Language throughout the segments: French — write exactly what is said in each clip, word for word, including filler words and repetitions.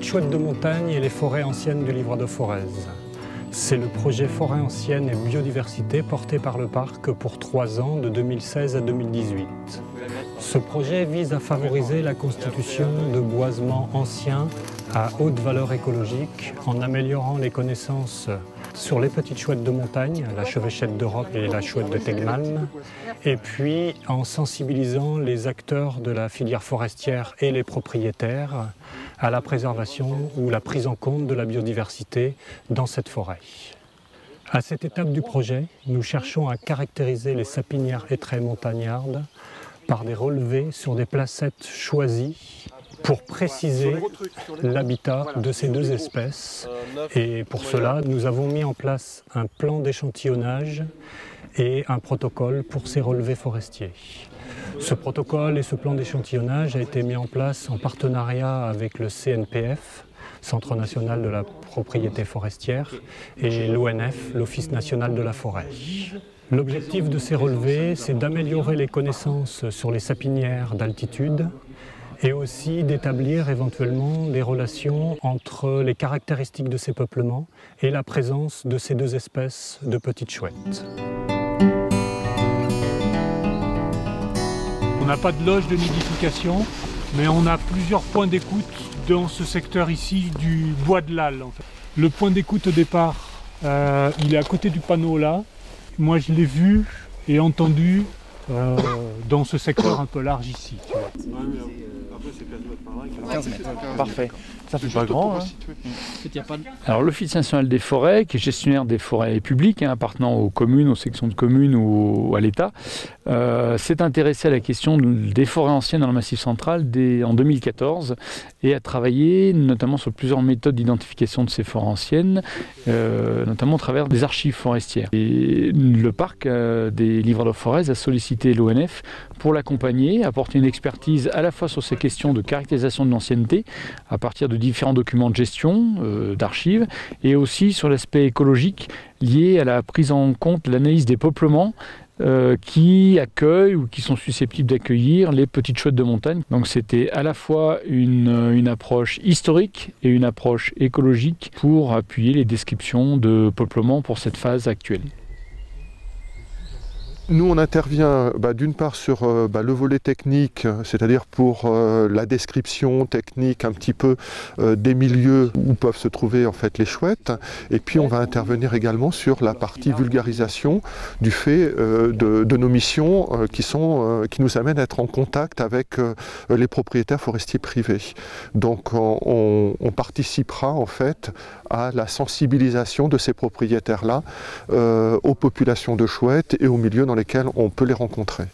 petites chouettes de montagne et les forêts anciennes du Livre de Forez. C'est le projet Forêt ancienne et biodiversité porté par le parc pour trois ans, de deux mille seize à deux mille dix-huit. Ce projet vise à favoriser la constitution de boisements anciens à haute valeur écologique en améliorant les connaissances sur les petites chouettes de montagne, la chevêchette d'Europe et la chouette de Tegmalm, et puis en sensibilisant les acteurs de la filière forestière et les propriétaires à la préservation ou la prise en compte de la biodiversité dans cette forêt. À cette étape du projet, nous cherchons à caractériser les sapinières hêtraies montagnardes par des relevés sur des placettes choisies pour préciser l'habitat de ces deux espèces. Et pour cela, nous avons mis en place un plan d'échantillonnage et un protocole pour ces relevés forestiers. Ce protocole et ce plan d'échantillonnage a été mis en place en partenariat avec le C N P F, Centre national de la propriété forestière, et l'O N F, l'Office national de la forêt. L'objectif de ces relevés, c'est d'améliorer les connaissances sur les sapinières d'altitude et aussi d'établir éventuellement des relations entre les caractéristiques de ces peuplements et la présence de ces deux espèces de petites chouettes. On n'a pas de loge de nidification, mais on a plusieurs points d'écoute dans ce secteur ici du bois de l'Alle. En fait. Le point d'écoute au départ, euh, il est à côté du panneau là. Moi je l'ai vu et entendu euh, dans ce secteur un peu large ici. Tu vois. quinze mètres, parfait. Ça fait pas grand. Hein. Alors l'Office national des forêts, qui est gestionnaire des forêts publiques, hein, appartenant aux communes, aux sections de communes ou à l'État, euh, s'est intéressé à la question des forêts anciennes dans le Massif central dès, en deux mille quatorze et a travaillé notamment sur plusieurs méthodes d'identification de ces forêts anciennes, euh, notamment au travers des archives forestières. Et le parc euh, des Livres de Forez a sollicité l'O N F pour l'accompagner, apporter une expertise à la fois sur ces questions de caractérisation de l'ancienneté à partir de différents documents de gestion, euh, d'archives, et aussi sur l'aspect écologique lié à la prise en compte, l'analyse des peuplements euh, qui accueillent ou qui sont susceptibles d'accueillir les petites chouettes de montagne. Donc c'était à la fois une, une approche historique et une approche écologique pour appuyer les descriptions de peuplement pour cette phase actuelle. Nous, on intervient bah, d'une part sur euh, bah, le volet technique, c'est-à-dire pour euh, la description technique un petit peu euh, des milieux où peuvent se trouver en fait les chouettes, et puis on va intervenir également sur la partie vulgarisation du fait euh, de, de nos missions euh, qui, sont, euh, qui nous amènent à être en contact avec euh, les propriétaires forestiers privés. Donc on, on participera en fait à la sensibilisation de ces propriétaires-là euh, aux populations de chouettes et aux milieux dans lesquels on peut les rencontrer.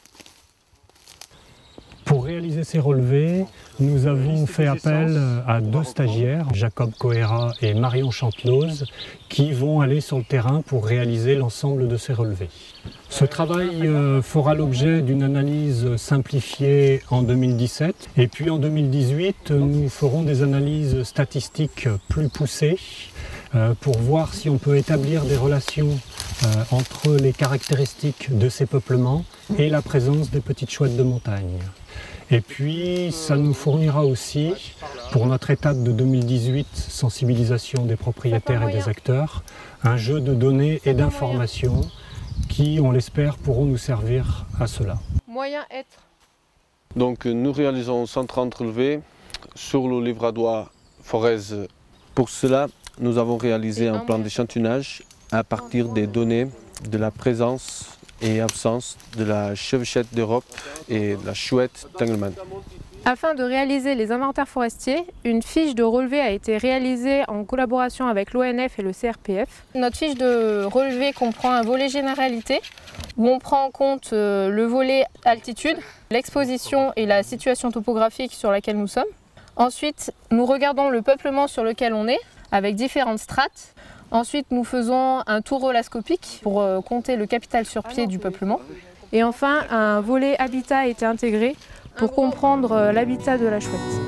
Pour réaliser ces relevés, nous avons fait appel à deux stagiaires, Jacob Coera et Marion Chantelose, qui vont aller sur le terrain pour réaliser l'ensemble de ces relevés. Ce travail euh, fera l'objet d'une analyse simplifiée en deux mille dix-sept, et puis en deux mille dix-huit, nous ferons des analyses statistiques plus poussées euh, pour voir si on peut établir des relations euh, entre les caractéristiques de ces peuplements et la présence des petites chouettes de montagne. Et puis, ça nous fournira aussi, pour notre étape de deux mille dix-huit, sensibilisation des propriétaires et des acteurs, un jeu de données et d'informations qui, on l'espère, pourront nous servir à cela. Moyen être. Donc, nous réalisons cent trente relevés sur le livradois Forez. Pour cela, nous avons réalisé un plan d'échantillonnage à partir des données de la présence et absence de la chevêchette d'Europe et de la chouette Tegmalm. Afin de réaliser les inventaires forestiers, une fiche de relevé a été réalisée en collaboration avec l'O N F et le C R P F. Notre fiche de relevé comprend un volet généralité où on prend en compte le volet altitude, l'exposition et la situation topographique sur laquelle nous sommes. Ensuite, nous regardons le peuplement sur lequel on est avec différentes strates. Ensuite, nous faisons un tour holascopique pour euh, compter le capital sur pied du peuplement. Et enfin, un volet habitat a été intégré pour comprendre euh, l'habitat de la chouette.